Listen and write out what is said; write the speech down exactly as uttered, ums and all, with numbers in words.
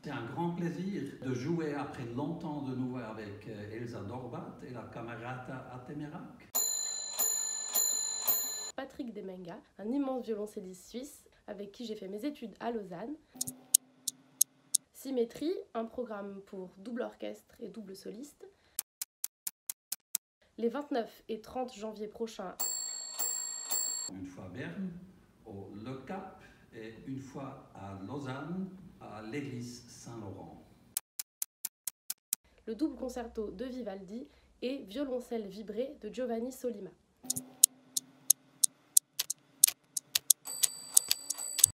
C'est un grand plaisir de jouer après longtemps de nouveau avec Elsa Dorbat et la Camerata Atemarak. Patrick Demenga, un immense violoncelliste suisse avec qui j'ai fait mes études à Lausanne. Symétrie, un programme pour double orchestre et double soliste. Les vingt-neuf et trente janvier prochains. Une fois à Berne, au Le Cap, et une fois à Lausanne, à l'église Saint-Laurent. Le double concerto de Vivaldi et violoncelle vibré de Giovanni Sollima.